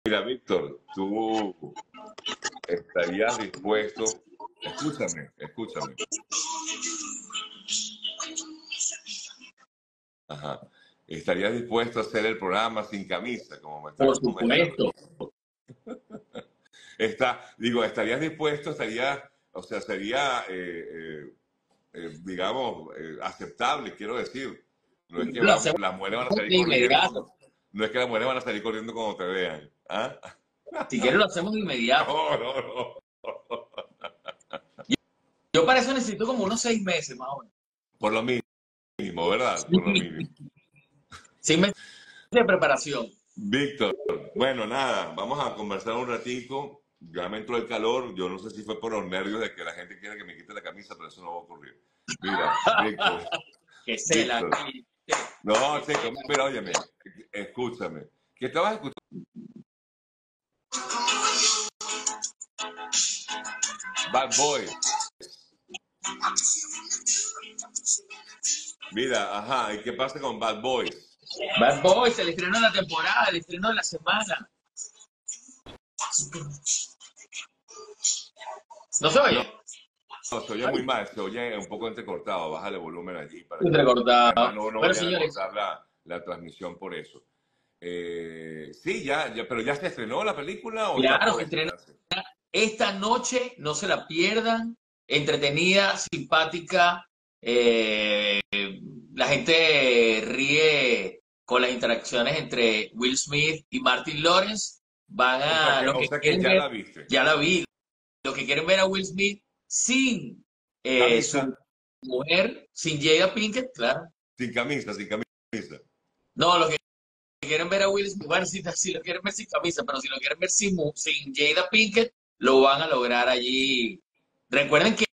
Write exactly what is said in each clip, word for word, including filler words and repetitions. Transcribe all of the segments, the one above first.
Mira, Víctor, tú estarías dispuesto, escúchame, escúchame, ajá, estarías dispuesto a hacer el programa sin camisa, como me Por estás comentando. supuesto. Está, digo, estarías dispuesto, estaría, o sea, sería, eh, eh, eh, digamos, eh, aceptable, quiero decir. No es que Lo va- hacemos las mujeres van a salir de corriendo, inmediato. cuando- no es que las mujeres van a salir corriendo cuando te vean. ¿Ah? Si quieres, lo hacemos de inmediato. No, no, no. Yo para eso necesito como unos seis meses más o menos. Por lo mínimo, ¿verdad? Por lo mínimo. Seis meses de preparación. Víctor, bueno, nada, vamos a conversar un ratico. Ya me entró el calor. Yo no sé si fue por los nervios de que la gente quiere que me quite la camisa, pero eso no va a ocurrir. Mira, Víctor, Que se la Víctor. quite. No, chico, mira, óyeme, escúchame. ¿Qué estabas escuchando? Bad Boy. Mira, ajá, ¿y qué pasa con Bad Boys? Bad Boys, el estreno de la temporada, el estreno de la semana. ¿No se oye? No, no, se oye muy mal, se oye un poco entrecortado. Bájale volumen allí para que Entrecortado. además no, no Bueno, vayan a señores, cortar la, la transmisión por eso. Eh, sí, ya, ya, pero ya se estrenó la película o está claro, por se estrena estrenarse. esta noche, no se la pierdan. Entretenida, simpática. eh, la gente ríe con las interacciones entre Will Smith y Martin Lawrence. Van O sea a, que, los o que sea que quieren ya ver, la viste. ya la vi, los que quieren ver a Will Smith sin eh, su Camisa, mujer, sin Jada Pinkett, claro. sin camisa, sin camisa. No, los que quieren ver a Will Smith, bueno, si, si lo quieren ver sin camisa, pero si lo quieren ver sin, mu- sin Jada Pinkett, lo van a lograr allí. Recuerden que,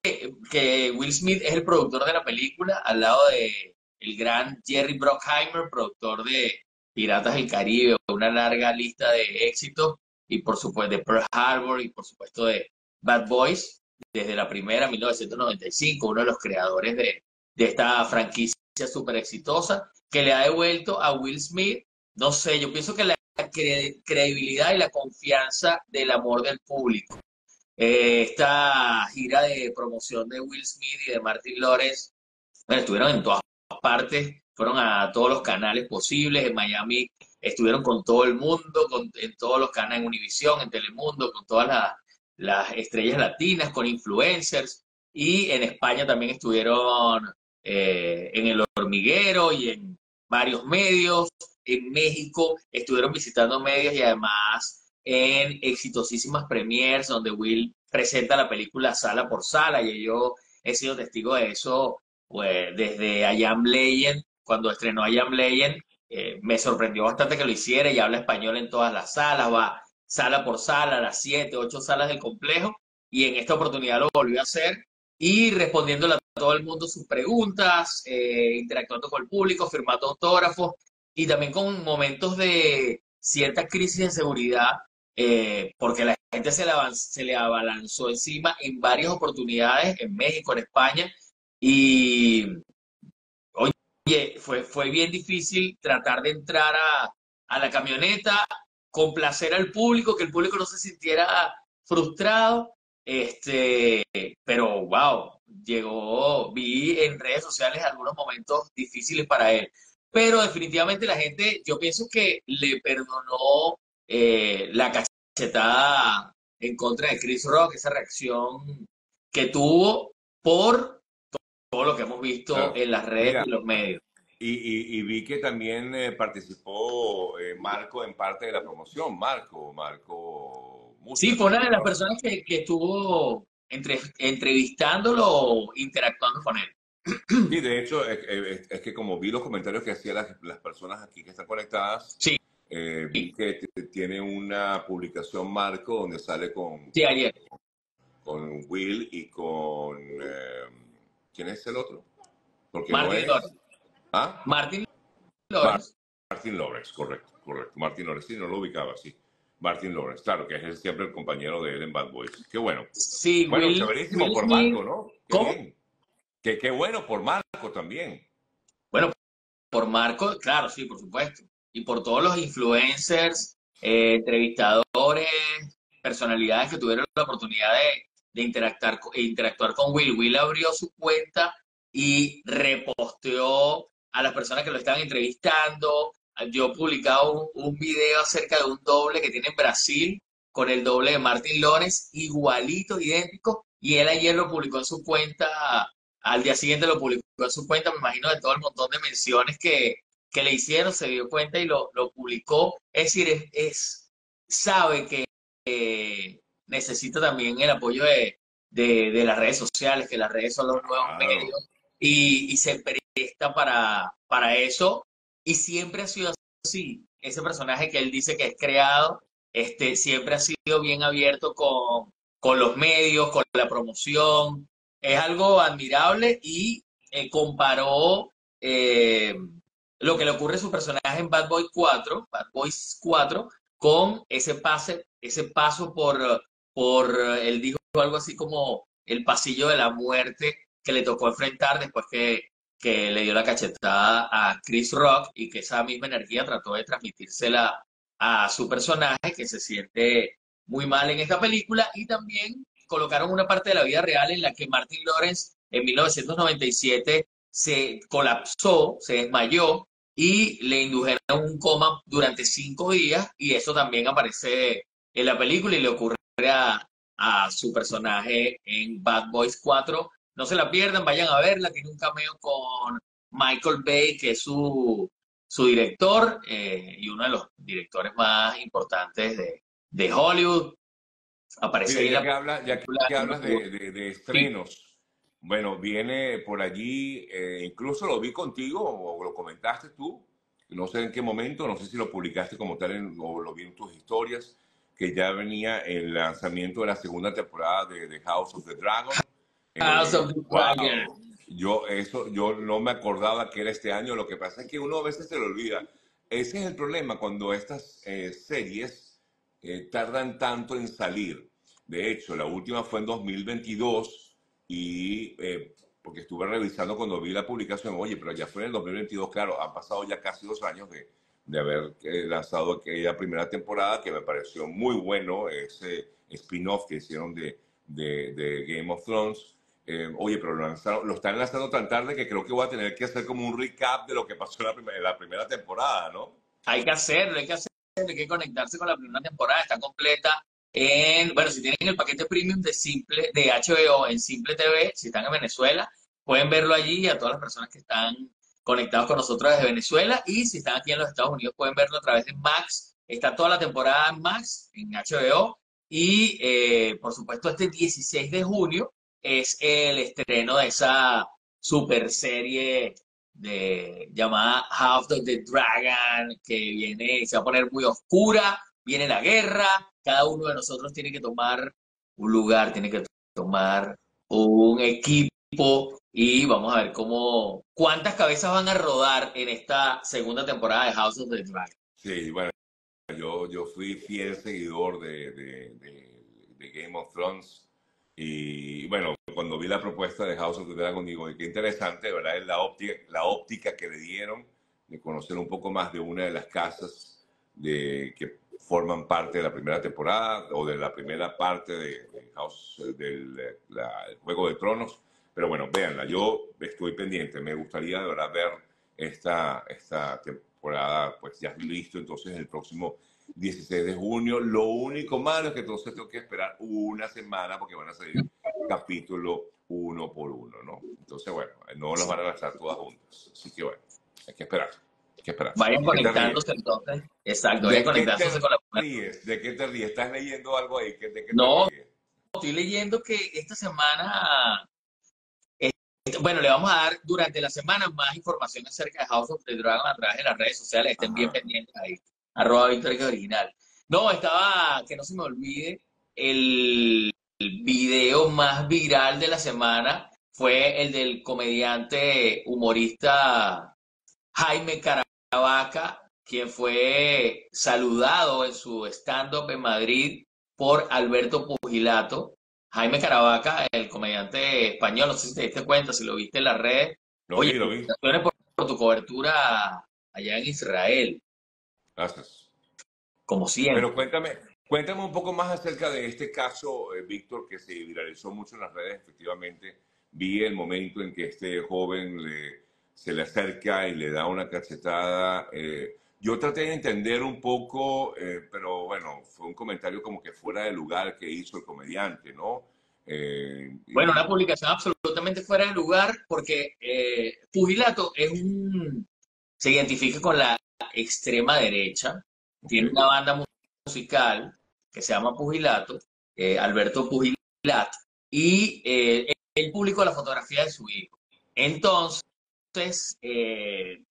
que Will Smith es el productor de la película, al lado de el gran Jerry Bruckheimer, productor de Piratas del Caribe, una larga lista de éxitos, y por supuesto de Pearl Harbor, y por supuesto de Bad Boys, desde la primera, mil novecientos noventa y cinco, uno de los creadores de, de esta franquicia súper exitosa, que le ha devuelto a Will Smith, no sé, yo pienso que la cre- credibilidad y la confianza del amor del público. Eh, esta gira de promoción de Will Smith y de Martin Lawrence, bueno, estuvieron en todas partes, fueron a todos los canales posibles, en Miami estuvieron con todo el mundo, con, en todos los canales, en Univision, en Telemundo, con todas las, las estrellas latinas, con influencers, y en España también estuvieron eh, en El Hormiguero y en varios medios, en México estuvieron visitando medios y además en exitosísimas premiers donde Will presenta la película sala por sala, y yo he sido testigo de eso pues desde I Am Legend, cuando estrenó I Am Legend, eh, me sorprendió bastante que lo hiciera y habla español en todas las salas, va sala por sala, las siete, ocho salas del complejo, y en esta oportunidad lo volvió a hacer y respondiéndole a todo el mundo sus preguntas, eh, interactuando con el público, firmando autógrafos y también con momentos de cierta crisis de seguridad, eh, porque la gente se le, avan- se le abalanzó encima en varias oportunidades en México, en España, y oye, fue, fue bien difícil tratar de entrar a, a la camioneta, complacer al público, que el público no se sintiera frustrado, este, pero wow, llegó, vi en redes sociales algunos momentos difíciles para él, pero definitivamente la gente, yo pienso que le perdonó eh, la cachetada en contra de Chris Rock, esa reacción que tuvo por todo lo que hemos visto Claro. en las redes Mira, y los medios. y, y- y vi que también eh, participó eh, Marco en parte de la promoción. Marco, Marco Sí, Mucha, fue creo una que de las no. personas que, que estuvo entre, entrevistándolo, interactuando con él. Sí, de hecho, es, es- es que como vi los comentarios que hacían las, las personas aquí que están conectadas, Sí, eh, vi que t- tiene una publicación Marco donde sale con, sí, con, ayer. con Will y con... eh, ¿quién es el otro? Porque no Martin es... Lawrence. ¿Ah? Martin Mar- Lawrence. Martin Lawrence, correcto, correcto. Martin Lawrence, sí, no lo ubicaba, sí. Martin Lawrence, claro, que es siempre el compañero de él en Bad Boys. Qué bueno. Sí, Bueno, Will, chéverísimo Will por Smith. Marco, ¿no? Qué ¿Cómo? bien. Qué, qué bueno por Marco también. Bueno, por Marco, claro, sí, por supuesto. Y por todos los influencers eh, entrevistadores, personalidades que tuvieron la oportunidad de, de interactuar, interactuar con Will. Will abrió su cuenta y reposteó a las personas que lo estaban entrevistando. Yo he publicado un, un video acerca de un doble que tiene en Brasil con el doble de Martin Lawrence, igualito, idéntico, y él ayer lo publicó en su cuenta, al día siguiente lo publicó en su cuenta, me imagino de todo el montón de menciones que, que le hicieron, se dio cuenta y lo, lo publicó. Es decir, es, es sabe que eh, necesita también el apoyo de, de, de las redes sociales, que las redes son los nuevos Claro. medios, y, y se presta para, para eso, y siempre ha sido así. Ese personaje que él dice que es creado, este, siempre ha sido bien abierto con, con los medios, con la promoción. Es algo admirable y eh, comparó eh, lo que le ocurre a su personaje en Bad Boy cuatro, Bad Boys cuatro, con ese pase, ese paso por, por, él dijo algo así como el pasillo de la muerte que le tocó enfrentar después que, que le dio la cachetada a Chris Rock y que esa misma energía trató de transmitírsela a su personaje que se siente muy mal en esta película, y también colocaron una parte de la vida real en la que Martin Lawrence en mil novecientos noventa y siete se colapsó, se desmayó y le indujeron un coma durante cinco días, y eso también aparece en la película y le ocurre a, a su personaje en Bad Boys cuatro. No se la pierdan, vayan a verla, tiene un cameo con Michael Bay, que es su, su director eh, y uno de los directores más importantes de, de Hollywood. Aparece Mira, ahí en ya la que hablas, ya película. que hablas de, de- de Sí. estrenos, bueno, viene por allí, eh, incluso lo vi contigo o lo comentaste tú, no sé en qué momento, no sé si lo publicaste como tal en- o lo vi en tus historias, que ya venía el lanzamiento de la segunda temporada de, de House of the Dragon. House of Eh, the wow, Dragon. yo eso, yo no me acordaba que era este año. Lo que pasa es que uno a veces se lo olvida. Ese es el problema cuando estas eh, series eh, tardan tanto en salir. De hecho, la última fue en dos mil veintidós y eh, porque estuve revisando cuando vi la publicación, oye, pero ya fue en el dos mil veintidós, claro, han pasado ya casi dos años de, de haber eh, lanzado aquella primera temporada que me pareció muy bueno, ese spin-off que hicieron de, de, de Game of Thrones. Eh, oye, pero lo, lanzaron, lo están lanzando tan tarde que creo que voy a tener que hacer como un recap de lo que pasó en la, primera, en la primera temporada, ¿no? Hay que hacerlo, hay que hacerlo, hay que conectarse con la primera temporada, está completa en, bueno, si tienen el paquete premium de Simple, de H B O en Simple T V, si están en Venezuela, pueden verlo allí, a todas las personas que están conectados con nosotros desde Venezuela, y si están aquí en los Estados Unidos pueden verlo a través de Max, está toda la temporada en Max, en H B O, y eh, por supuesto este dieciséis de junio es el estreno de esa super serie de, llamada House of the Dragon, que viene, se va a poner muy oscura, viene la guerra, cada uno de nosotros tiene que tomar un lugar, tiene que tomar un equipo, y vamos a ver cómo, cuántas cabezas van a rodar en esta segunda temporada de House of the Dragon. Sí, bueno, yo, yo fui fiel seguidor de, de, de, de Game of Thrones y bueno, cuando vi la propuesta de House of the Dragon digo, qué interesante, ¿verdad? Es la óptica, la óptica que le dieron de conocer un poco más de una de las casas de, que forman parte de la primera temporada o de la primera parte de, de House del la- el Juego de Tronos. Pero bueno, véanla, yo estoy pendiente, me gustaría de verdad ver esta, esta temporada, pues ya listo, entonces el próximo dieciséis de junio. Lo único malo es que entonces tengo que esperar una semana porque van a salir capítulo uno por uno, ¿no? Entonces, bueno, no los van a lanzar todas juntas. Así que, bueno, hay que esperar, hay que esperar. Vayan ¿De qué te conectándose ríes? entonces, exacto, vayan ¿De qué conectándose te con la primera. ríes? ¿De qué te ríes? ¿Estás leyendo algo ahí? ¿De qué te No, ríes? estoy leyendo que esta semana, bueno, le vamos a dar durante la semana más información acerca de House of the Dragon a través de las redes sociales. Estén bien Ajá. pendientes ahí. Arroba Victoria Original. No, estaba, que no se me olvide, el, el video más viral de la semana fue el del comediante humorista Jaime Caravaca, quien fue saludado en su stand-up en Madrid por Alberto Pugilato. Jaime Caravaca, el comediante español, no sé si te diste cuenta, si lo viste en las redes. Lo Oye, vi, lo vi. felicitaciones por, por tu cobertura allá en Israel. Gracias. como Pero siempre. cuéntame, cuéntame un poco más acerca de este caso, eh, Víctor, que se viralizó mucho en las redes. Efectivamente, vi el momento en que este joven le- se le acerca y le da una cachetada. Eh, yo traté de entender un poco, eh, pero bueno, fue un comentario como que fuera de lugar que hizo el comediante, ¿no? Eh, Bueno, una y, publicación absolutamente fuera de lugar porque eh, Pugilato es un, se identifica con la extrema derecha, ok. tiene una banda musical que se llama Pugilato, eh, Alberto Pugilat, y eh, él publicó la fotografía de su hijo. Entonces, eh,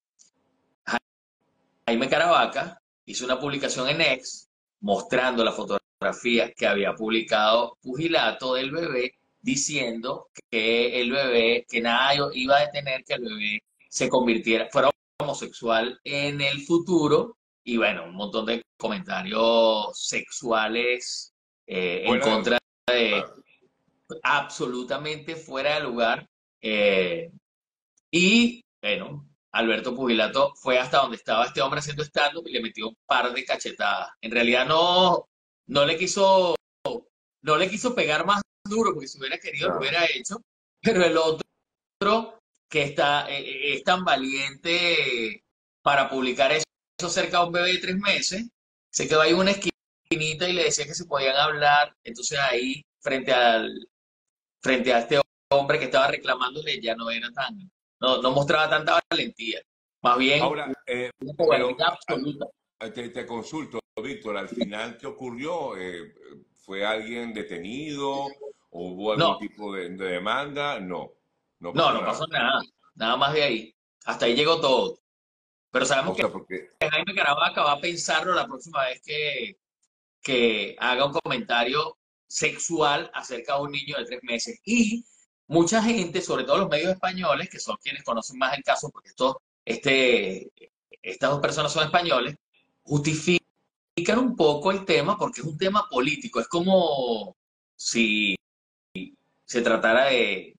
Jaime Caravaca hizo una publicación en X mostrando la fotografía que había publicado Pugilato del bebé, diciendo que el bebé, que nada iba a detener que el bebé se convirtiera, fuera homosexual en el futuro, y bueno, un montón de comentarios sexuales eh, en Fuera de contra de lugar. absolutamente fuera de lugar. Eh, y bueno, Alberto Pugilato fue hasta donde estaba este hombre haciendo stand-up y le metió un par de cachetadas. En realidad no, no le quiso, no le quiso pegar más duro, porque si hubiera querido lo Claro. hubiera hecho, pero el otro que está, eh, eh, es tan valiente para publicar eso, eso cerca de un bebé de tres meses, se quedó ahí en una esquinita y le decía que se podían hablar, entonces ahí frente al, frente a este hombre que estaba reclamándole ya no era tan, no, no mostraba tanta valentía, más bien Ahora, eh, una pero cobardía a- absoluta. a- te, te consulto, Víctor, al final, ¿qué ocurrió? Eh, ¿fue alguien detenido? ¿O hubo algún No, tipo de, de demanda? No, no no, pasó no pasó nada. nada, nada más de ahí. Hasta ahí llegó todo. Pero sabemos O que sea, porque Jaime Caravaca va a pensarlo la próxima vez que, que haga un comentario sexual acerca de un niño de tres meses. Y mucha gente, sobre todo los medios españoles, que son quienes conocen más el caso, porque estos, este, estas dos personas son españoles, justifican un poco el tema porque es un tema político. Es como si se tratara de,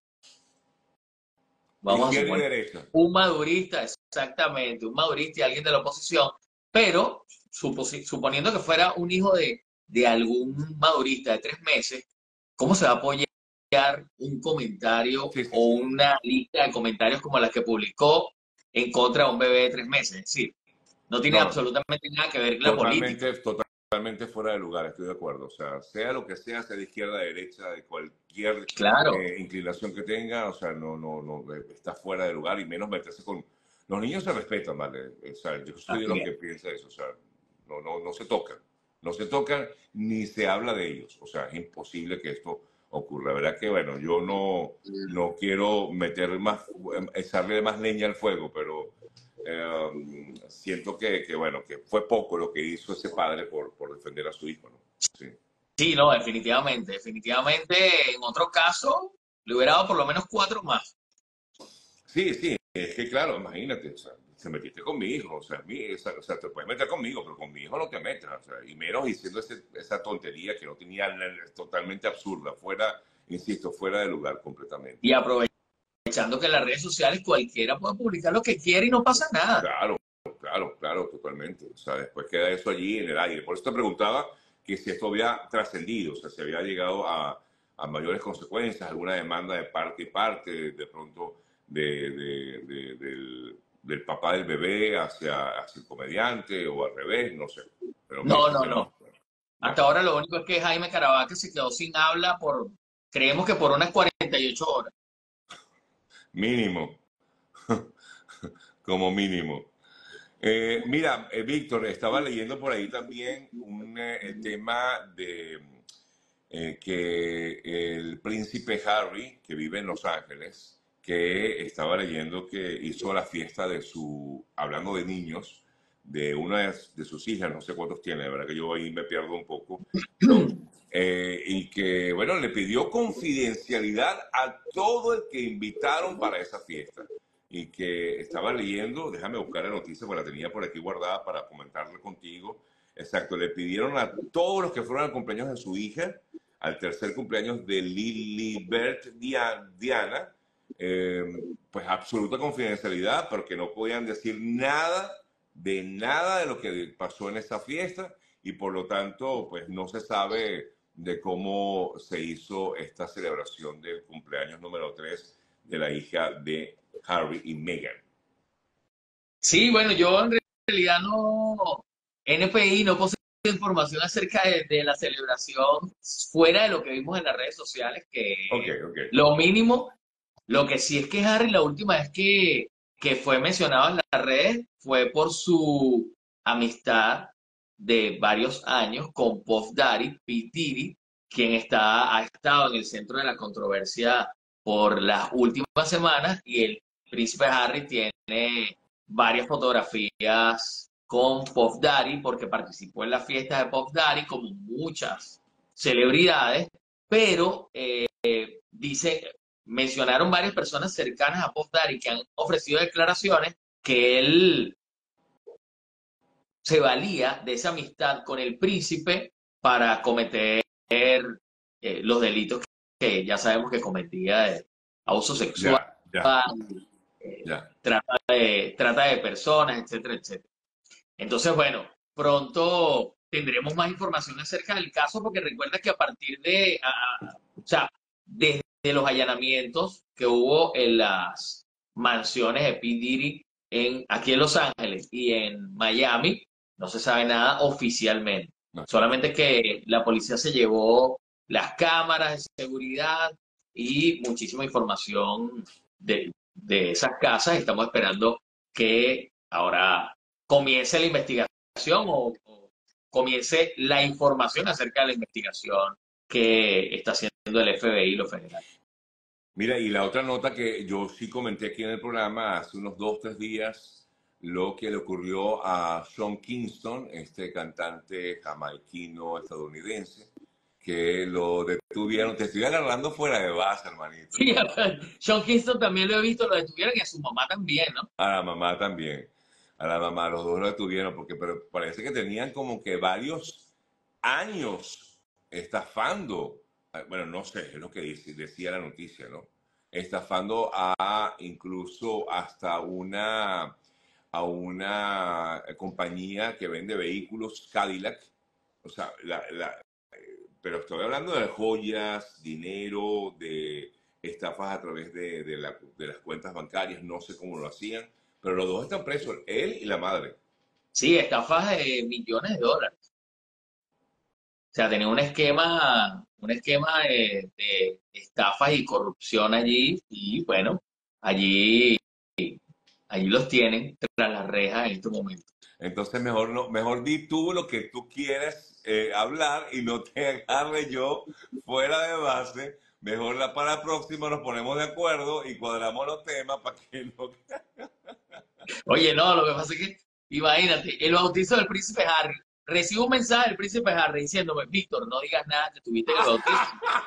vamos a izquierda y suponer, derecha. un madurista, exactamente, un madurista y alguien de la oposición, pero suposi- suponiendo que fuera un hijo de, de algún madurista de tres meses, ¿cómo se va a apoyar un comentario Sí, sí, o sí. una lista de comentarios como la que publicó en contra de un bebé de tres meses? Es decir, no tiene No, no. absolutamente nada que ver la política. Totalmente, totalmente fuera de lugar, estoy de acuerdo. O sea, sea lo que sea, sea de izquierda, de derecha, de cualquier Claro, eh, inclinación que tenga, o sea, no, no, no, eh, está fuera de lugar y menos meterse con... Los niños se respetan, ¿vale? O sea, yo soy de así los es. que piensa eso, o sea, no, no, no se tocan, no se tocan ni se habla de ellos, o sea, es imposible que esto ocurra. La verdad que, bueno, yo no, no quiero meter más, echarle más leña al fuego, pero eh, siento que, que, bueno, que fue poco lo que hizo ese padre por, por defender a su hijo, ¿no? Sí, Sí, no, definitivamente, definitivamente en otro caso le hubiera dado por lo menos cuatro más. sí, sí, es que claro, imagínate, o sea, te metiste con mi hijo, o sea, mi, esa- o sea, te puedes meter conmigo, pero con mi hijo no te metas, o sea, y menos diciendo ese- esa tontería que no tenía, totalmente absurda, fuera, insisto, fuera de lugar completamente. Y aprovechando que en las redes sociales cualquiera puede publicar lo que quiere y no pasa nada. Claro, claro, claro, totalmente. O sea, después queda eso allí en el aire. Por eso te preguntaba que si esto había trascendido, o sea, si había llegado a, a mayores consecuencias, alguna demanda de parte y parte, de, de pronto de, de- de- del, del papá del bebé hacia, hacia el comediante o al revés, no sé. Pero me No, dices no, que no. no. Bueno, Hasta ahora lo único es que Jaime Caravaca se quedó sin habla por, creemos que por unas cuarenta y ocho horas. mínimo, como mínimo. Eh, mira, eh, Víctor, estaba leyendo por ahí también un eh, tema de eh, que el príncipe Harry, que vive en Los Ángeles, que estaba leyendo que hizo la fiesta de su, hablando de niños, de una de, de sus hijas, no sé cuántos tiene, de verdad que yo ahí me pierdo un poco, pero, eh, y que, bueno, le pidió confidencialidad a todo el que invitaron para esa fiesta. Y que estaba leyendo, déjame buscar la noticia, porque la tenía por aquí guardada para comentarla contigo. Exacto, le pidieron a todos los que fueron al cumpleaños de su hija, al tercer cumpleaños de Lilibert Diana, eh, pues absoluta confidencialidad, pero que no podían decir nada de nada de lo que pasó en esa fiesta y por lo tanto, pues no se sabe de cómo se hizo esta celebración del cumpleaños número tres de la hija de Harry y Meghan. Sí, bueno, yo en realidad no, N P I no posee información acerca de, de la celebración fuera de lo que vimos en las redes sociales, que Ok, ok. lo mínimo, lo que sí es que Harry la última vez que, que fue mencionado en las redes fue por su amistad de varios años con Puff Daddy, P. Diddy, quien está, ha estado en el centro de la controversia por las últimas semanas, y el príncipe Harry tiene varias fotografías con Puff Daddy porque participó en la fiesta de Puff Daddy como muchas celebridades, pero eh, dice, mencionaron varias personas cercanas a Puff Daddy que han ofrecido declaraciones que él se valía de esa amistad con el príncipe para cometer eh, los delitos que ya sabemos que cometía de abuso sexual, Ya, ya, eh, ya. trata de, trata de personas, etcétera, etcétera. Entonces, bueno, pronto tendremos más información acerca del caso, porque recuerda que a partir de, a- o sea, desde los allanamientos que hubo en las mansiones de P. Diddy en, aquí en Los Ángeles y en Miami, no se sabe nada oficialmente. No. Solamente que la policía se llevó las cámaras de seguridad y muchísima información de, de esas casas. Estamos esperando que ahora comience la investigación o, o comience la información acerca de la investigación que está haciendo el F B I y los federales. Mira, y la otra nota que yo sí comenté aquí en el programa hace unos dos, tres días, lo que le ocurrió a Sean Kingston, este cantante jamaiquino estadounidense, que lo detuvieron. Te estoy agarrando fuera de base, hermanito. Sí, Sean Kingston también lo he visto, lo detuvieron, y a su mamá también, ¿no? A la mamá también. A la mamá, los dos lo detuvieron porque pero parece que tenían como que varios años estafando. eh, Bueno, no sé, es lo que dice- decía la noticia, ¿no? Estafando a incluso hasta una, a una compañía que vende vehículos, Cadillac. O sea, la, la- pero estoy hablando de joyas, dinero, de estafas a través de, de la- de las cuentas bancarias, no sé cómo lo hacían, pero los dos están presos, él y la madre. Sí, estafas de millones de dólares. O sea, tenía un esquema, un esquema de, de estafas y corrupción allí, y bueno, allí, allí los tienen tras las rejas en este momento. Entonces mejor no, mejor di tú lo que tú quieres eh, hablar y no te agarre yo fuera de base. Mejor la, para la próxima nos ponemos de acuerdo y cuadramos los temas para que no... Oye, no, lo que pasa es que, imagínate, el bautizo del príncipe Harry. Recibo un mensaje del príncipe Harry diciéndome: Víctor, no digas nada, que estuviste en el bautizo.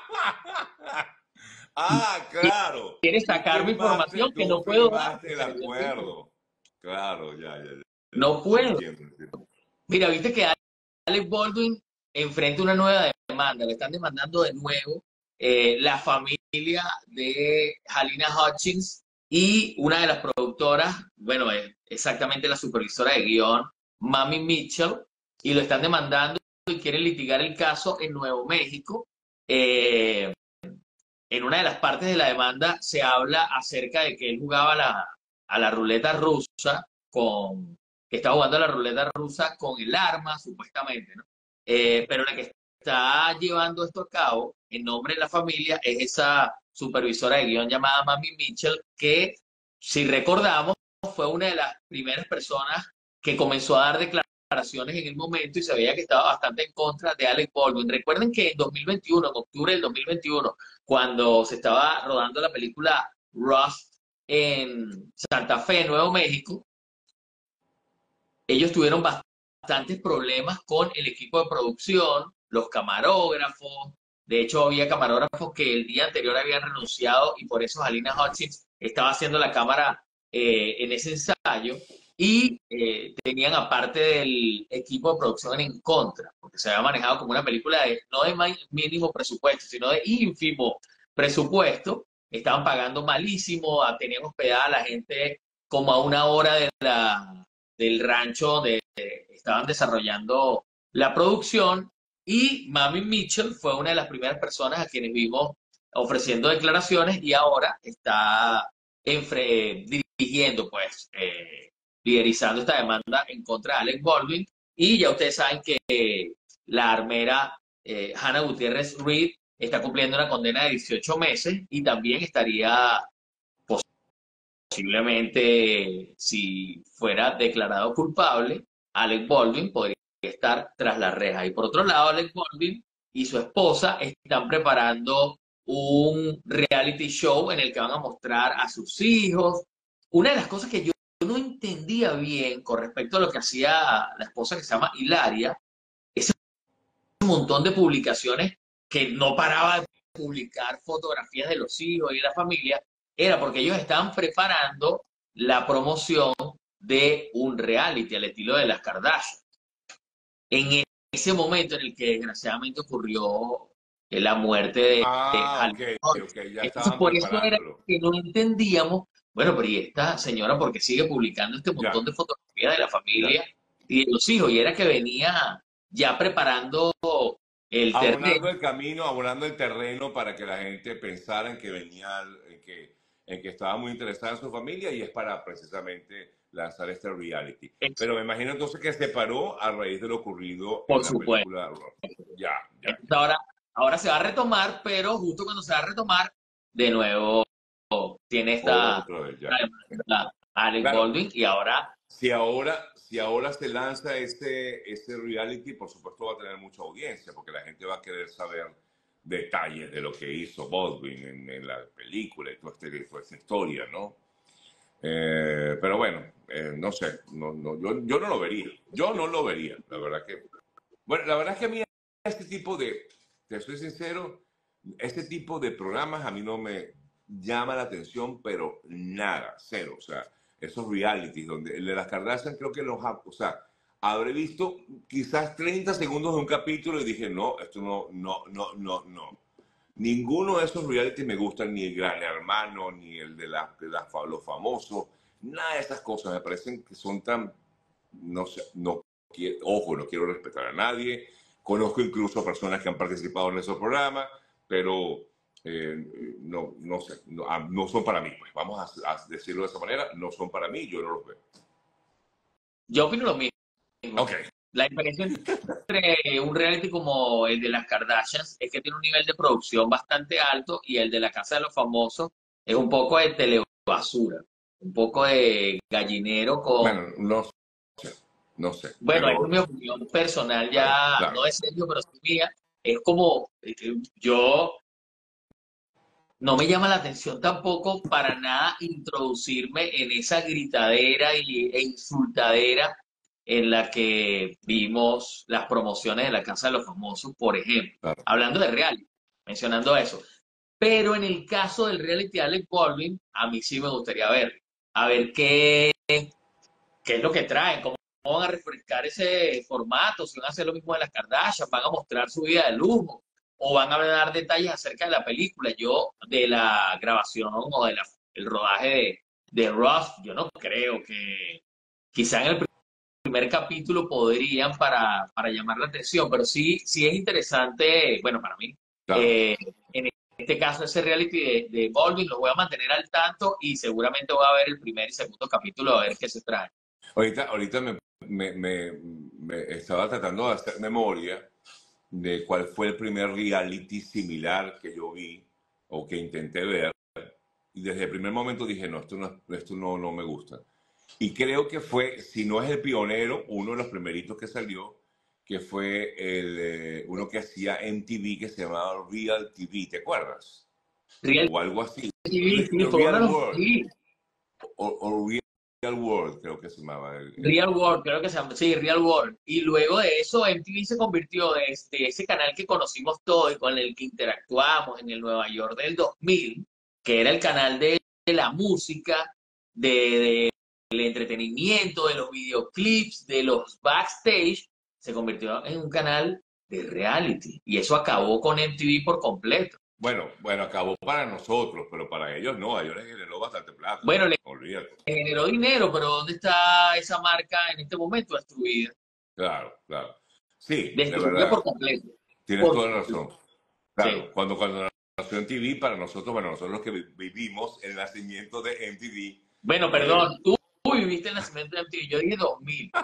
Ah, claro. Quieres Tú sacarme firmaste, información que tú no puedo dar, firmaste porque el se le dio el título. acuerdo. Claro, ya, ya, ya. No puedo. Entiendo, entiendo. Mira, viste que Alec Baldwin enfrenta una nueva demanda. Le están demandando de nuevo eh, la familia de Halina Hutchins y una de las productoras, bueno, es exactamente la supervisora de guión, Mami Mitchell, y lo están demandando y quieren litigar el caso en Nuevo México. Eh, en una de las partes de la demanda se habla acerca de que él jugaba la, a la ruleta rusa con, que estaba jugando a la ruleta rusa con el arma, supuestamente, ¿no? Eh, pero la que está llevando esto a cabo en nombre de la familia es esa supervisora de guión llamada Mami Mitchell, que, si recordamos, fue una de las primeras personas que comenzó a dar declaraciones en el momento y se veía que estaba bastante en contra de Alec Baldwin. Recuerden que en dos mil veintiuno, en octubre del dos mil veintiuno, cuando se estaba rodando la película Rust en Santa Fe, Nuevo México, ellos tuvieron bastantes problemas con el equipo de producción, los camarógrafos. De hecho, había camarógrafos que el día anterior habían renunciado, y por eso Halina Hutchins estaba haciendo la cámara eh, en ese ensayo, y eh, tenían aparte del equipo de producción en contra, porque se había manejado como una película de, no de mínimo presupuesto, sino de ínfimo presupuesto. Estaban pagando malísimo, tenían hospedada a la gente como a una hora de la, del rancho donde estaban desarrollando la producción, y Mami Mitchell fue una de las primeras personas a quienes vimos ofreciendo declaraciones y ahora está enfre- dirigiendo, pues, eh, liderizando esta demanda en contra de Alec Baldwin. Y ya ustedes saben que eh, la armera eh, Hannah Gutiérrez Reed está cumpliendo una condena de dieciocho meses y también estaría posiblemente, si fuera declarado culpable, Alec Baldwin podría estar tras las rejas. Y por otro lado, Alec Baldwin y su esposa están preparando un reality show en el que van a mostrar a sus hijos. Una de las cosas que yo no entendía bien con respecto a lo que hacía la esposa, que se llama Hilaria, ese montón de publicaciones que no paraba de publicar fotografías de los hijos y de la familia, era porque ellos estaban preparando la promoción de un reality al estilo de las Kardashian. En ese momento en el que desgraciadamente ocurrió la muerte de, de Ah, Halle ok, Berry. ok, ya Entonces, estaban por eso era preparándolo. que no entendíamos, bueno, pero ¿y esta señora por qué sigue publicando este montón Ya, de fotografías de la ya. familia y de los hijos? Y era que venía ya preparando el Abonando terreno. el camino, abonando el terreno para que la gente pensara en que venía, en que, en que estaba muy interesada en su familia y es para precisamente lanzar este reality. Es, Pero me imagino entonces que se paró a raíz de lo ocurrido por en la supuesto. película Rock. Ya, ya, Entonces ya. ahora, ahora se va a retomar, pero justo cuando se va a retomar, de nuevo tiene esta, Otra vez, esta ya. demanda Alec Claro, Baldwin y ahora, si ahora, si ahora se lanza este, este reality, por supuesto va a tener mucha audiencia, porque la gente va a querer saber detalles de lo que hizo Baldwin en, en la película y toda, este, toda esta historia, ¿no? Eh, pero bueno, eh, no sé, no, no, yo, yo no lo vería, yo no lo vería, la verdad que... Bueno, la verdad es que a mí este tipo de, te soy sincero, este tipo de programas a mí no me llama la atención, pero nada, cero. O sea, esos realities donde el de las Kardashian creo que los, ha- o sea, habré visto quizás treinta segundos de un capítulo y dije, no, esto no, no, no, no, no. Ninguno de esos realities me gustan, ni el Gran Hermano, ni el de, la, de la- los famosos, nada de esas cosas me parecen que son tan, no sé, no quiero, ojo, no quiero respetar a nadie. Conozco incluso personas que han participado en esos programas, pero eh, no, no sé, no, ah, no son para mí. Pues vamos a, a decirlo de esa manera, no son para mí, yo no los veo. yo opino lo mismo. Ok, La diferencia entre un reality como el de las Kardashians es que tiene un nivel de producción bastante alto y el de la Casa de los Famosos es un poco de telebasura, un poco de gallinero con... bueno, no sé, no sé, Bueno, esa es pero mi opinión personal claro, ya, claro. no de Sergio, pero sí mía. Es como, eh, yo no me llama la atención tampoco para nada introducirme en esa gritadera y, e insultadera en la que vimos las promociones de la Casa de los Famosos, por ejemplo, Claro. hablando de reality, mencionando eso. Pero en el caso del reality de Alec Baldwin, a mí sí me gustaría ver, a ver qué, qué es lo que traen, cómo van a refrescar ese formato, si van a hacer lo mismo de las Kardashian, van a mostrar su vida de lujo o van a dar detalles acerca de la película. Yo, de la grabación o del el rodaje de, de Ross, yo no creo que quizá en el primer capítulo podrían para, para llamar la atención, pero sí, sí es interesante, bueno, para mí, Claro. eh, en este caso ese reality de, de Baldwin lo voy a mantener al tanto y seguramente voy a ver el primer y segundo capítulo a ver qué se trae. Ahorita, ahorita me, me, me, me estaba tratando de hacer memoria de cuál fue el primer reality similar que yo vi o que intenté ver. Y desde el primer momento dije, no, esto no, esto no, no me gusta. Y creo que fue, si no es el pionero, uno de los primeritos que salió, que fue el, eh, uno que hacía M T V que se llamaba Real T V, ¿te acuerdas? Real O algo así. T V, Re- sí, fue uno Real de los, World. sí, O, o Real World, creo que se llamaba. El, el- Real World, creo que se llama, sí, Real World. Y luego de eso, M T V se convirtió de, este, ese canal que conocimos todos y con el que interactuamos en el Nueva York del dos mil, que era el canal de, de la música, de, de- del entretenimiento, de los videoclips, de los backstage, se convirtió en un canal de reality. Y eso acabó con M T V por completo. Bueno, bueno, acabó para nosotros, pero para ellos no, a ellos les generó bastante plata. Bueno, le Olvídate. generó dinero, pero ¿dónde está esa marca en este momento destruida? Claro, claro. Sí, de Destruyó por verdad. completo. Tienes Por toda la completo. razón. Sí. Claro, cuando, cuando nació M T V, para nosotros, bueno, nosotros los que vi- vivimos el nacimiento de M T V, Bueno, eh, perdón, tú, tú viviste el nacimiento de M T V, yo dije dos mil.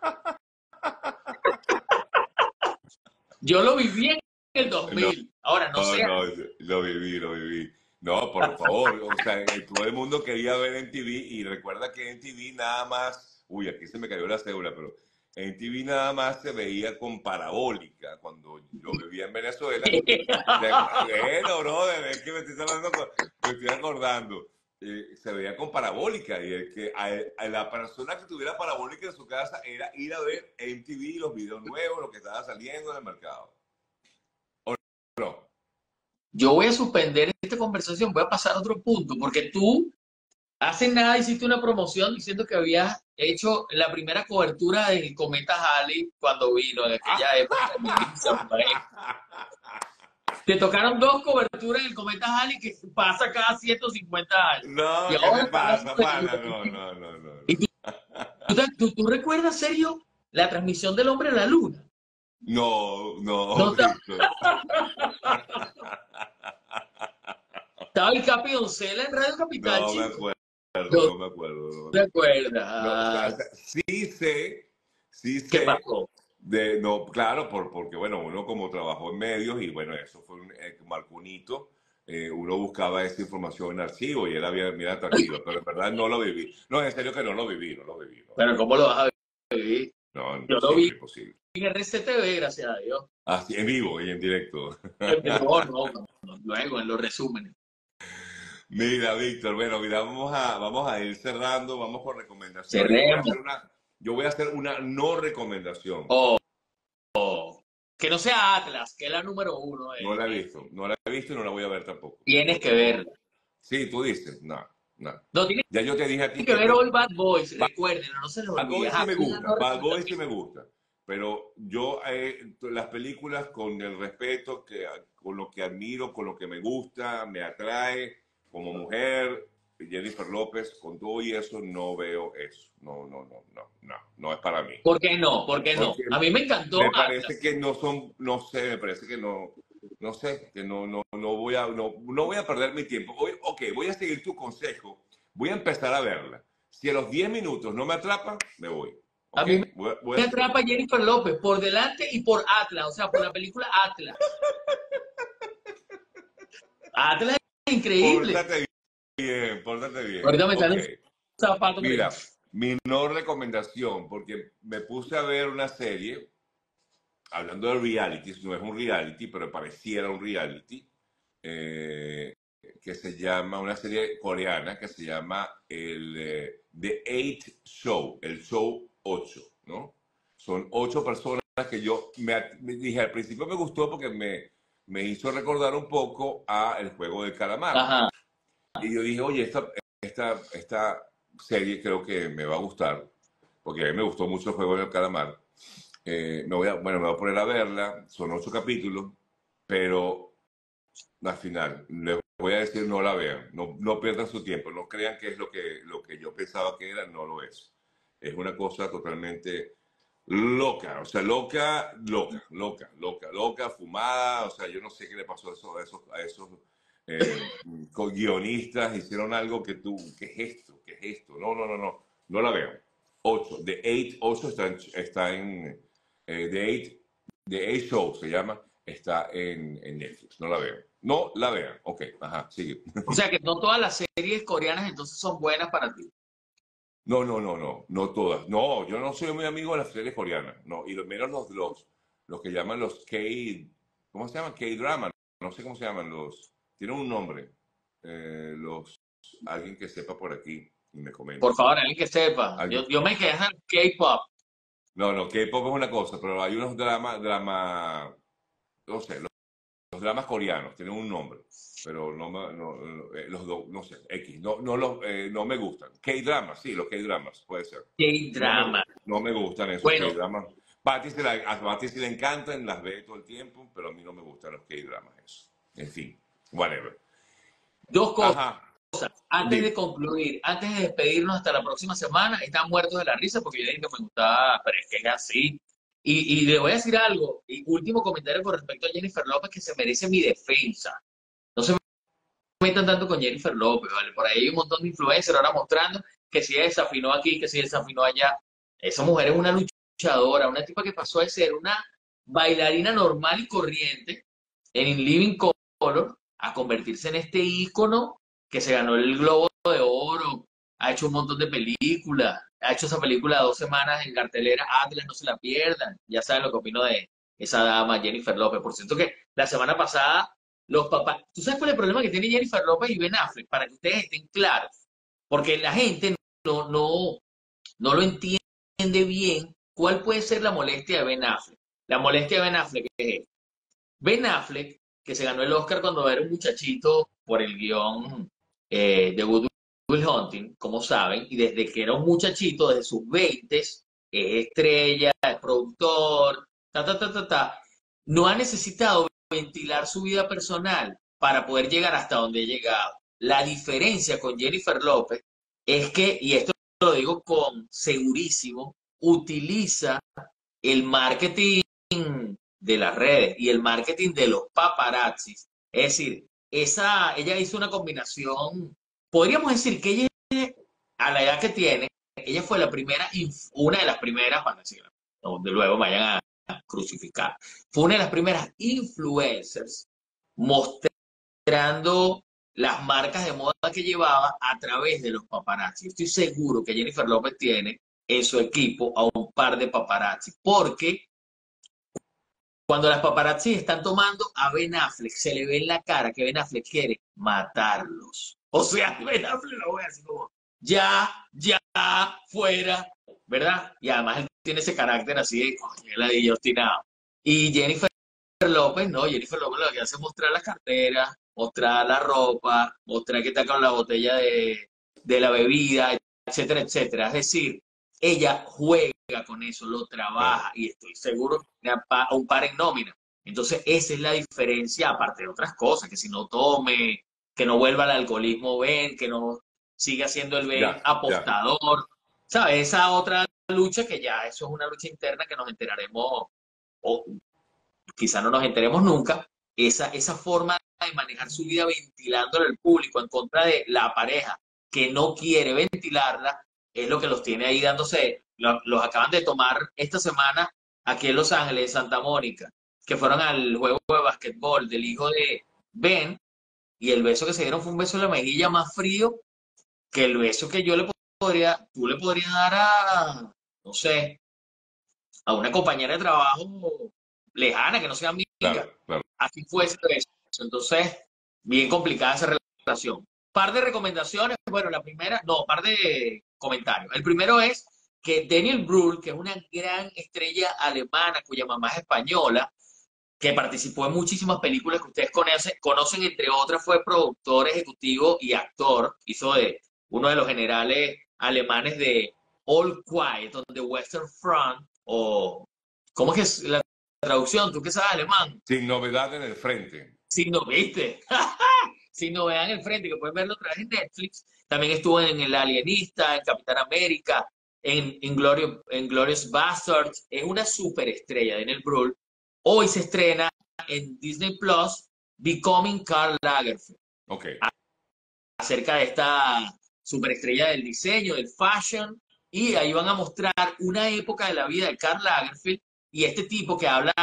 Yo lo viví en el dos no, mil. Ahora, no no, sé. no, lo viví, lo viví. No, por favor, o sea, eh, todo el mundo quería ver M T V y recuerda que M T V nada más, uy, aquí se me cayó la cédula, pero M T V nada más se veía con parabólica cuando yo vivía en Venezuela. De- bueno, brother, es que me estoy, hablando con- me estoy acordando. Eh, se veía con parabólica y el que a, a la persona que tuviera parabólica en su casa era ir a ver M T V, los videos nuevos, lo que estaba saliendo en el mercado. No. Yo voy a suspender esta conversación, voy a pasar a otro punto, porque tú hace nada hiciste una promoción diciendo que habías hecho la primera cobertura del cometa Halley cuando vino en aquella época de Melissa, por ahí. Te tocaron dos coberturas del cometa Halley que pasa cada ciento cincuenta años. Y No, ¿qué te ahora estás pasa, pana? No, no, no, no, ¿Y no. tú, tú, te- tú- tú recuerdas, serio, la transmisión del hombre a la luna? No, no, No estaba, Víctor. estaba el Capi Doncella en Radio Capital, No me chico. acuerdo, No no me acuerdo, no te me acuerdo. No, o sea, o acuerdas. sea, sí sé, sí ¿Qué sé pasó? de, no, claro, por, porque bueno, uno como trabajó en medios y bueno, eso fue un, eh, marcó un hito, eh, uno buscaba esa información en archivo y era bien, bien atractiva, pero en verdad no lo viví. No, en serio que no lo viví, no lo viví, no, Pero ¿cómo lo vas a vivir? no, Yo lo vi imposible, imposible. en R C T V, gracias a Dios. Así, en vivo y en directo. No, no, no, no, luego en los resúmenes. Mira, Víctor, bueno, mira, vamos a, vamos a ir cerrando, vamos con recomendaciones. Yo voy a Cerremos. hacer una, yo voy a hacer una no recomendación. Oh, oh. Que no sea Atlas, que es la número uno. No eh, la he eh. visto, no la he visto y no la voy a ver tampoco. Tienes No, que no. verla. Sí, tú dices, no, no. No, tienes Ya yo te dije a ti que que ver yo, hoy Bad Boys. Recuerden, no se les Bad olvide. Boy sí Ajá, me una gusta, no Bad Boy sí recomendación. me gusta, pero yo eh, las películas con el respeto que con lo que admiro, con lo que me gusta, me atrae como mujer, Jennifer López, con todo y eso no veo eso, no, no, no, no, no, no es para mí, ¿Por qué no? ¿Por qué no? porque A mí me encantó me parece Atlas. que no son, no sé, me parece que no, no sé, que no, no, no voy a, no, no voy a perder mi tiempo. Voy, ok, voy a seguir tu consejo, voy a empezar a verla. Si a los diez minutos no me atrapa, me voy. A ¿Ok? mí Voy, a- voy me a- atrapa Jennifer López por delante y por Atlas, o sea, por la película Atlas. Atlas es increíble. Pórtate bien, pórtate bien. Ahorita me Ok. sale un zapato por ahí. Mira, mi no recomendación, porque me puse a ver una serie, hablando de realities, no es un reality, pero pareciera un reality, eh, que se llama, una serie coreana que se llama el eh, The Eight Show, el show ocho, ¿no? Son ocho personas que yo me, me dije, al principio me gustó porque me, me hizo recordar un poco a El Juego del Calamar. Ajá. Y yo dije, oye, esta, esta, esta serie creo que me va a gustar, porque a mí me gustó mucho El Juego del Calamar. Eh, me voy a, bueno, me voy a poner a verla, son ocho capítulos, pero al final, les voy a decir, no la vean, no, no pierdan su tiempo, no crean que es lo que, lo que yo pensaba que era, no lo es. Es una cosa totalmente loca, o sea, loca, loca, loca, loca, loca, fumada, o sea, yo no sé qué le pasó a esos, a esos, a esos eh, co- guionistas, hicieron algo que tú, ¿qué es esto? ¿Qué es esto? No, no, no, no, no la vean. Ocho, The Eight, ocho está en, está en eh, The Eight, The Eight Show se llama, está en, en Netflix, no la vean. No la vean, ok, ajá, sigue. O sea que no todas las series coreanas entonces son buenas para ti. No, no, no, no, no todas. No, yo no soy muy amigo de las series coreanas, no, y lo menos los, los, los que llaman los K, ¿cómo se llaman? K-drama, no sé cómo se llaman los, tienen un nombre, eh, los, alguien que sepa por aquí y me Por comente. favor, alguien que sepa. Yo, Alguien, yo me quedé en el K-pop. no, no, K-pop es una cosa, pero hay unos dramas, drama, no sé, los, los dramas coreanos tienen un nombre, pero no, me- no, no, eh, los dos, no sé, X, no, no, los, eh, no me gustan. K-dramas, sí, los K-dramas, puede ser. No me, K-drama. no me gustan esos Bueno, K-dramas. Patty se la- a Patty sí le encantan, las ve todo el tiempo, pero a mí no me gustan los K-dramas, eso. En fin, whatever. dos cosas. Ajá, Antes de dime. concluir, antes de despedirnos hasta la próxima semana, están muertos de la risa porque yo dije que me gustaba, pero es que es así. Y, y le voy a decir algo, y último comentario con respecto a Jennifer López, que se merece mi defensa. No se metan tanto con Jennifer López, ¿vale? Por ahí hay un montón de influencers ahora mostrando que si desafinó aquí, que si desafinó allá. Esa mujer es una luchadora, una tipa que pasó de ser una bailarina normal y corriente en Living Color a convertirse en este ícono que se ganó el Globo de Oro, ha hecho un montón de películas, ha hecho esa película dos semanas en cartelera, Atlas, no se la pierdan. Ya saben lo que opino de esa dama, Jennifer López. Por cierto que la semana pasada los papás, ¿tú sabes cuál es el problema que tiene Jennifer López y Ben Affleck? Para que ustedes estén claros, porque la gente no, no, no lo entiende bien cuál puede ser la molestia de Ben Affleck. La molestia de Ben Affleck es esta. Ben Affleck, que se ganó el Oscar cuando era un muchachito por el guión eh, de Good Will Hunting, como saben, y desde que era un muchachito, desde sus veintes, es estrella, es productor, ta, ta, ta, ta, ta, no ha necesitado ventilar su vida personal para poder llegar hasta donde ha llegado. La diferencia con Jennifer López es que, y esto lo digo con segurísimo, utiliza el marketing de las redes y el marketing de los paparazzis. Es decir, esa, ella hizo una combinación, podríamos decir que ella, a la edad que tiene, ella fue la primera, una de las primeras, para decirlo, donde luego me vayan a crucificar, fue una de las primeras influencers mostrando las marcas de moda que llevaba a través de los paparazzi. Estoy seguro que Jennifer López tiene en su equipo a un par de paparazzi, porque cuando las paparazzi están tomando a Ben Affleck, se le ve en la cara que Ben Affleck quiere matarlos. O sea, Ben Affleck lo ve así como, ya, ya, fuera, ¿verdad? Y además él tiene ese carácter así de, coño, de obstinado. Y Jennifer López, no, Jennifer López lo que hace es mostrar las carteras, mostrar la ropa, mostrar que está con la botella de, de la bebida, etcétera, etcétera. Es decir, ella juega con eso, lo Claro. trabaja y estoy seguro que tiene a un par en nómina. Entonces, esa es la diferencia, aparte de otras cosas, que si no tome, que no vuelva al alcoholismo Ben, que no siga siendo el Ben Ya, ya. apostador, ¿sabes? Esa otra lucha que ya, eso es una lucha interna que nos enteraremos, o quizá no nos enteremos nunca, esa, esa forma de manejar su vida ventilándola al público en contra de la pareja que no quiere ventilarla, es lo que los tiene ahí dándose, lo- los acaban de tomar esta semana aquí en Los Ángeles, en Santa Mónica, que fueron al juego de basquetbol del hijo de Ben, y el beso que se dieron fue un beso en la mejilla más frío que el beso que yo le podría, tú le podrías dar a, no sé, a una compañera de trabajo lejana, que no sea amiga. Claro, claro. Así fue ese beso. Entonces, bien complicada esa relación. Par de recomendaciones. Bueno, la primera, no, par de comentarios. El primero es que Daniel Brühl, que es una gran estrella alemana cuya mamá es española, que participó en muchísimas películas que ustedes conocen, conocen, entre otras fue productor ejecutivo y actor, hizo de uno de los generales alemanes de All Quiet on the Western Front, o ¿cómo es que es la traducción? ¿Tú qué sabes alemán? Sin novedad en el frente. Si no viste, si no vean el frente, que pueden verlo otra vez en Netflix. También estuvo en El Alienista, en Capitán América, en Inglorious, en Glorious Bastards. Es una superestrella, Daniel Brühl. Hoy se estrena en Disney Plus Becoming Karl Lagerfeld, Ok. acerca de esta superestrella del diseño, del fashion, y ahí van a mostrar una época de la vida de Karl Lagerfeld y este tipo que habla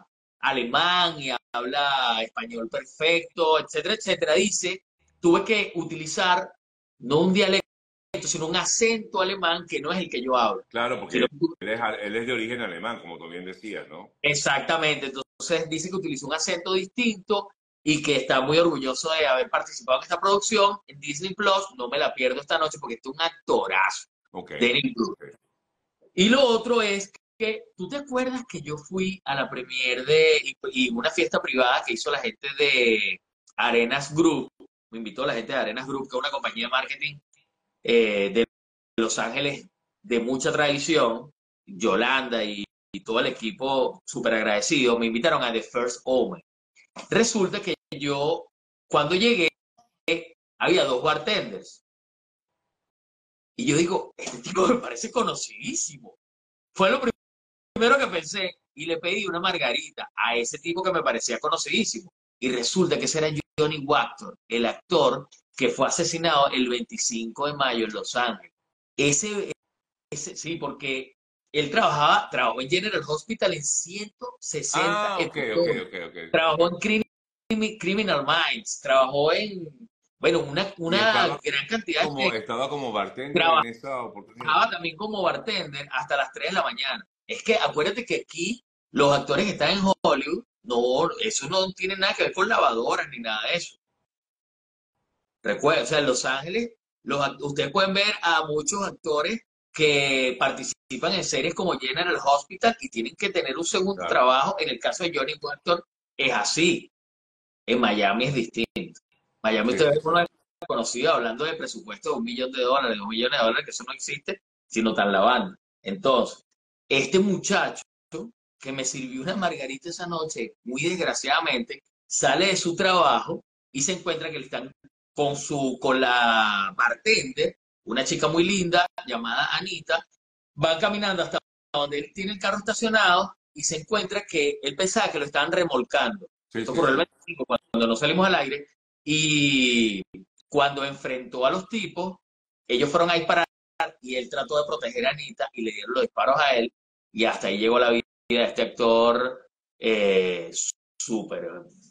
alemán y habla español perfecto, etcétera, etcétera, dice, tuve que utilizar no un dialecto, sino un acento alemán que no es el que yo hablo, Claro, sino porque él es, él es de origen alemán, como tú bien decías, ¿no? exactamente. Entonces dice que utilizó un acento distinto y que está muy orgulloso de haber participado en esta producción en Disney Plus. No me la pierdo esta noche porque este es un actorazo, Ok. Danny Blue. Ok. Y lo otro es que, ¿tú te acuerdas que yo fui a la premiere de y, y una fiesta privada que hizo la gente de Arenas Group? Me invitó la gente de Arenas Group, que es una compañía de marketing eh, de Los Ángeles de mucha tradición, Yolanda y, y todo el equipo súper agradecido, me invitaron a The First Omen. Resulta que yo, cuando llegué, había dos bartenders. Y yo digo, este tipo me parece conocidísimo. Fue lo primero primero que pensé, y le pedí una margarita a ese tipo que me parecía conocidísimo. Y resulta que ese era Johnny Wachter, el actor que fue asesinado el veinticinco de mayo en Los Ángeles. Ese, ese sí, porque él trabajaba, trabajó en General Hospital en ciento sesenta Ah, ok, ok, episodios. ok, ok, ok. Trabajó en Crimi- Criminal Minds, trabajó en, bueno, una, Y una estaba gran cantidad de como, estaba como bartender en trabajos. esa oportunidad. Trabajaba también como bartender hasta las tres de la mañana. Es que acuérdate que aquí los actores que están en Hollywood, no, eso no tiene nada que ver con lavadoras ni nada de eso. Recuerda, o sea, en Los Ángeles, los, act- ustedes pueden ver a muchos actores que participan en series como General Hospital y tienen que tener un segundo Claro. trabajo. En el caso de Johnny Walker es así. En Miami es distinto. Miami Sí, usted sí, ve sí. uno conocido hablando de presupuesto de un millón de dólares, dos millones de dólares, que eso no existe, sino tan la banda. Entonces, este muchacho que me sirvió una margarita esa noche, muy desgraciadamente, sale de su trabajo y se encuentra que le están con su, con la bartender, una chica muy linda llamada Anita, van caminando hasta donde él tiene el carro estacionado y se encuentra que él pensaba que lo estaban remolcando. Sí, Esto sí, ocurrió el sí. veinticinco, cuando no salimos al aire, y cuando enfrentó a los tipos, ellos fueron a disparar y él trató de proteger a Anita y le dieron los disparos a él y hasta ahí llegó la vida de este actor eh, súper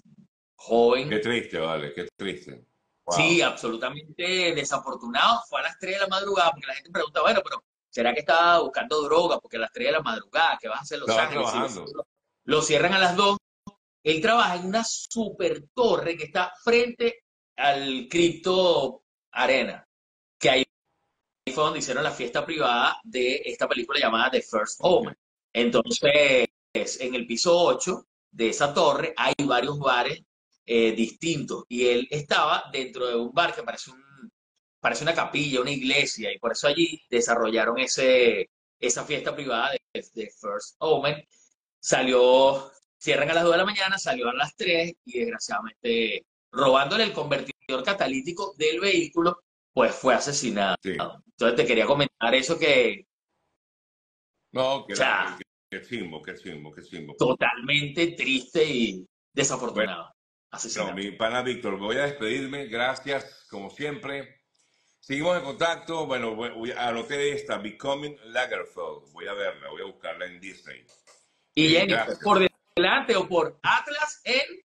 Qué joven. triste, vale, qué triste. Sí, Wow. absolutamente desafortunado. Fue a las tres de la madrugada porque la gente pregunta, bueno, pero ¿será que estaba buscando droga? Porque a las tres de la madrugada, ¿qué vas a hacer en Los Estaba Ángeles? Si lo, trabajando. lo cierran a las dos. Él trabaja en una super torre que está frente al Crypto Arena, que ahí fue donde hicieron la fiesta privada de esta película llamada The First Ok. Omen. Entonces, en el piso ocho de esa torre hay varios bares eh, distintos y él estaba dentro de un bar que parece, un, parece una capilla, una iglesia, y por eso allí desarrollaron ese, esa fiesta privada de, de First Omen. Salió, cierran a las dos de la mañana, salió a las tres y desgraciadamente robándole el convertidor catalítico del vehículo, pues fue asesinado. Sí. Entonces te quería comentar eso que, No, o que, la, sea, que, que chimbo, qué chimbo, qué chimbo. totalmente triste y Bueno, desafortunado. Asesinado. mi pana Víctor, voy a despedirme. Gracias, como siempre. Seguimos en contacto. Bueno, voy, voy- anoté esta, Becoming Lagerfeld. Voy a verla, voy a buscarla en Disney. Y Eh, Jennifer, gracias. por delante o por Atlas en